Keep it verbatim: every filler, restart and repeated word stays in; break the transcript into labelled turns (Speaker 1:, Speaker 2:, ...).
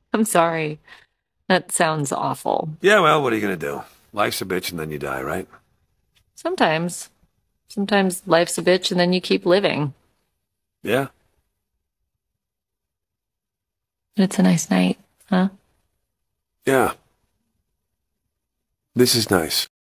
Speaker 1: I'm sorry. That sounds awful.
Speaker 2: Yeah, well, what are you gonna do? Life's a bitch and then you die, right?
Speaker 1: Sometimes. Sometimes life's a bitch and then you keep living.
Speaker 2: Yeah.
Speaker 1: It's a nice night, huh?
Speaker 2: Yeah. This is nice.